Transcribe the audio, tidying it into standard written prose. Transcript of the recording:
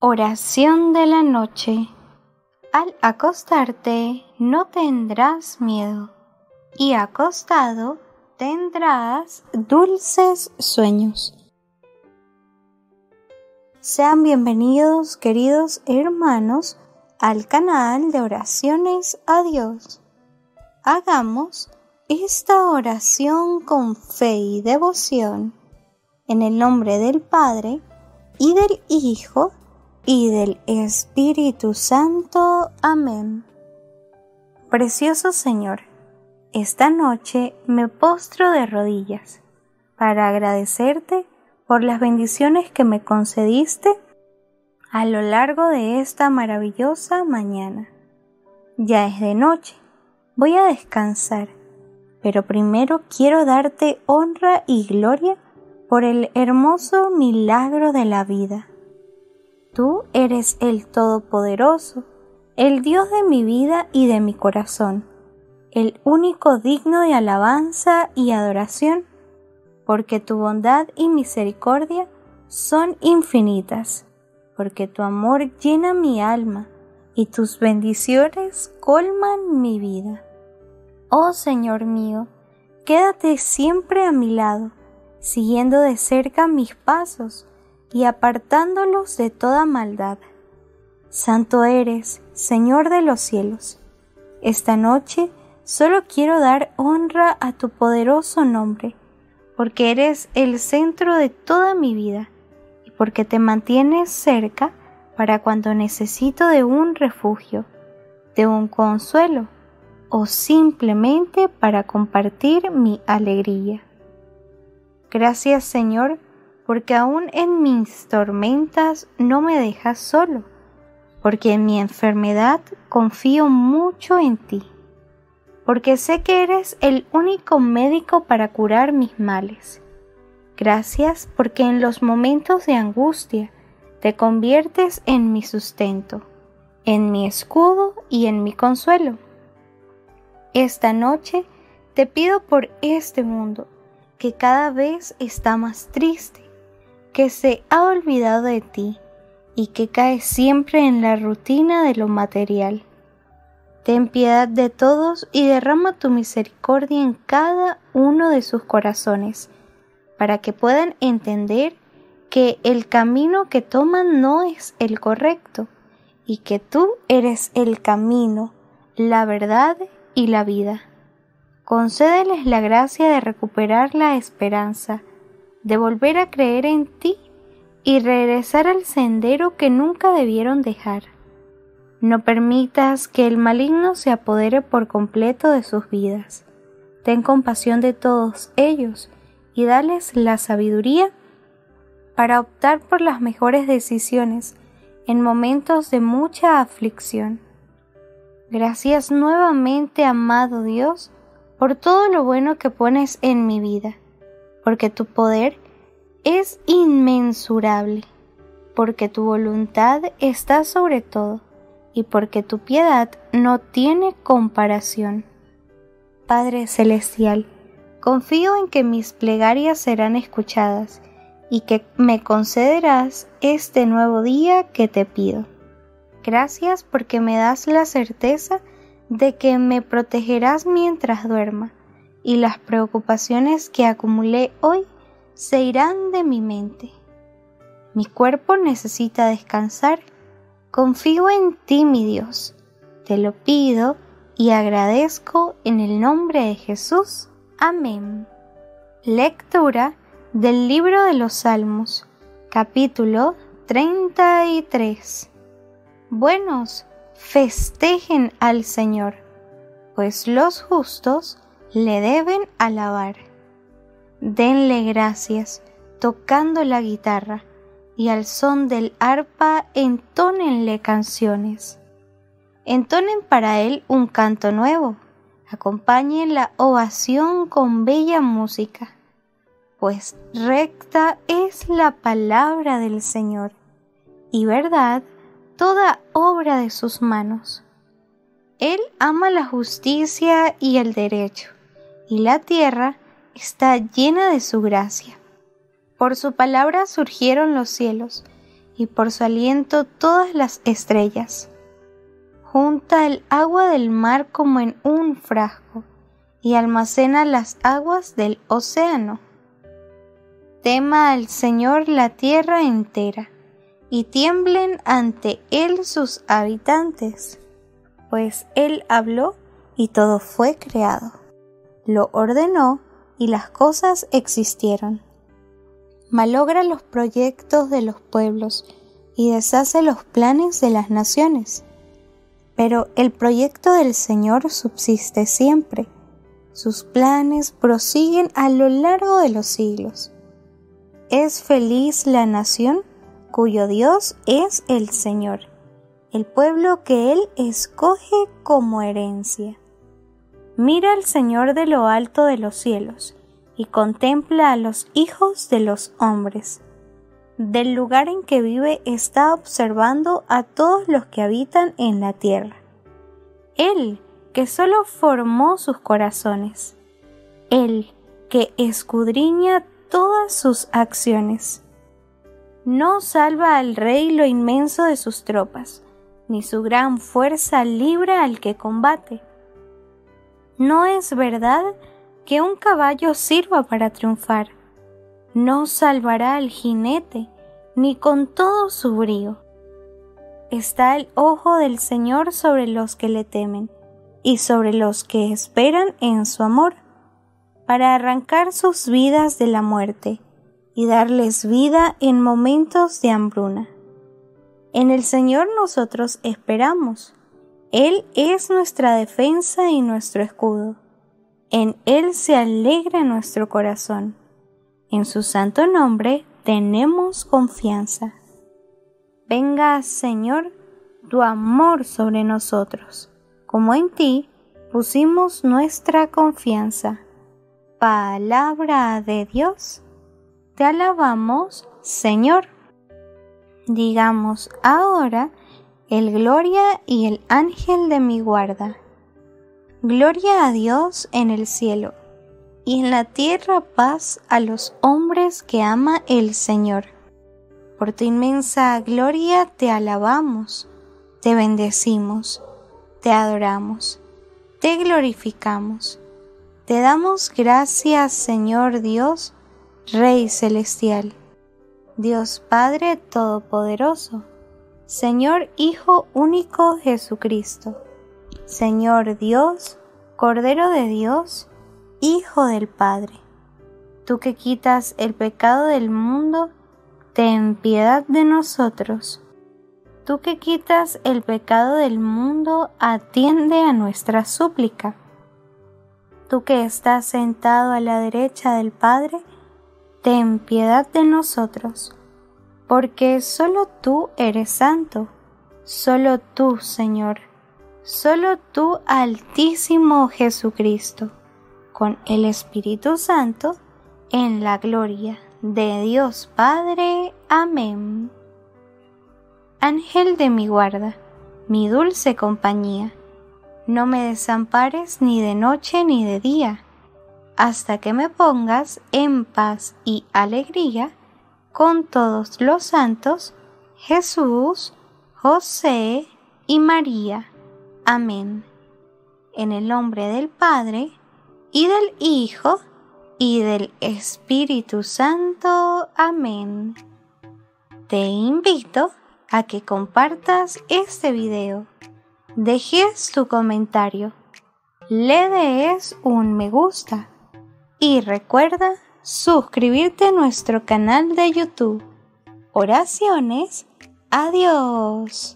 Oración de la noche. Al acostarte no tendrás miedo, y acostado tendrás dulces sueños. Sean bienvenidos, queridos hermanos, al canal de oraciones a Dios. Hagamos esta oración con fe y devoción, en el nombre del Padre, y del Hijo, y del Espíritu Santo. Amén. Precioso Señor, esta noche me postro de rodillas para agradecerte por las bendiciones que me concediste a lo largo de esta maravillosa mañana. Ya es de noche, voy a descansar, pero primero quiero darte honra y gloria por el hermoso milagro de la vida. Tú eres el Todopoderoso, el Dios de mi vida y de mi corazón, el único digno de alabanza y adoración, porque tu bondad y misericordia son infinitas, porque tu amor llena mi alma y tus bendiciones colman mi vida. Oh Señor mío, quédate siempre a mi lado, siguiendo de cerca mis pasos y apartándolos de toda maldad. Santo eres, Señor de los cielos. Esta noche solo quiero dar honra a tu poderoso nombre, porque eres el centro de toda mi vida y porque te mantienes cerca para cuando necesito de un refugio, de un consuelo o simplemente para compartir mi alegría. Gracias, Señor, porque aún en mis tormentas no me dejas solo, porque en mi enfermedad confío mucho en ti, porque sé que eres el único médico para curar mis males. Gracias porque en los momentos de angustia te conviertes en mi sustento, en mi escudo y en mi consuelo. Esta noche te pido por este mundo, que cada vez está más triste, que se ha olvidado de ti y que cae siempre en la rutina de lo material. Ten piedad de todos y derrama tu misericordia en cada uno de sus corazones, para que puedan entender que el camino que toman no es el correcto y que tú eres el camino, la verdad y la vida. Concédeles la gracia de recuperar la esperanza, de volver a creer en ti y regresar al sendero que nunca debieron dejar. No permitas que el maligno se apodere por completo de sus vidas. Ten compasión de todos ellos y dales la sabiduría para optar por las mejores decisiones en momentos de mucha aflicción. Gracias nuevamente, amado Dios, por todo lo bueno que pones en mi vida, porque tu poder es inmensurable, porque tu voluntad está sobre todo y porque tu piedad no tiene comparación. Padre Celestial, confío en que mis plegarias serán escuchadas y que me concederás este nuevo día que te pido. Gracias porque me das la certeza de que me protegerás mientras duerma y las preocupaciones que acumulé hoy se irán de mi mente. Mi cuerpo necesita descansar. Confío en ti, mi Dios. Te lo pido y agradezco en el nombre de Jesús. Amén. Lectura del libro de los Salmos, capítulo 33. Buenos, festejen al Señor, pues los justos le deben alabar. Denle gracias tocando la guitarra y al son del arpa entónenle canciones. Entonen para él un canto nuevo, acompañen la ovación con bella música, pues recta es la palabra del Señor y verdad toda obra de sus manos. Él ama la justicia y el derecho, y la tierra está llena de su gracia. Por su palabra surgieron los cielos, y por su aliento todas las estrellas. Junta el agua del mar como en un frasco, y almacena las aguas del océano. Tema al Señor la tierra entera, y tiemblen ante Él sus habitantes, pues Él habló y todo fue creado. Lo ordenó y las cosas existieron. Malogra los proyectos de los pueblos y deshace los planes de las naciones. Pero el proyecto del Señor subsiste siempre. Sus planes prosiguen a lo largo de los siglos. Es feliz la nación cuyo Dios es el Señor, el pueblo que Él escoge como herencia. Mira al Señor de lo alto de los cielos y contempla a los hijos de los hombres. Del lugar en que vive está observando a todos los que habitan en la tierra. Él, que solo formó sus corazones. Él, que escudriña todas sus acciones. No salva al rey lo inmenso de sus tropas, ni su gran fuerza libra al que combate. No es verdad que un caballo sirva para triunfar. No salvará al jinete, ni con todo su brío. Está el ojo del Señor sobre los que le temen, y sobre los que esperan en su amor, para arrancar sus vidas de la muerte, y darles vida en momentos de hambruna. En el Señor nosotros esperamos. Él es nuestra defensa y nuestro escudo. En Él se alegra nuestro corazón. En su santo nombre tenemos confianza. Venga, Señor, tu amor sobre nosotros, como en ti pusimos nuestra confianza. Palabra de Dios. Te alabamos, Señor. Digamos ahora el gloria y el ángel de mi guarda. Gloria a Dios en el cielo, y en la tierra paz a los hombres que ama el Señor. Por tu inmensa gloria te alabamos, te bendecimos, te adoramos, te glorificamos. Te damos gracias, Señor Dios, Rey celestial, Dios Padre Todopoderoso, Señor Hijo único Jesucristo, Señor Dios, Cordero de Dios, Hijo del Padre. Tú que quitas el pecado del mundo, ten piedad de nosotros. Tú que quitas el pecado del mundo, atiende a nuestra súplica. Tú que estás sentado a la derecha del Padre, ten piedad de nosotros, porque solo tú eres santo, solo tú, Señor, solo tú, Altísimo Jesucristo, con el Espíritu Santo, en la gloria de Dios Padre. Amén. Ángel de mi guarda, mi dulce compañía, no me desampares ni de noche ni de día, hasta que me pongas en paz y alegría con todos los santos, Jesús, José y María. Amén. En el nombre del Padre, y del Hijo, y del Espíritu Santo. Amén. Te invito a que compartas este video, dejes tu comentario, le des un me gusta y recuerda suscribirte a nuestro canal de YouTube. Oraciones a Dios.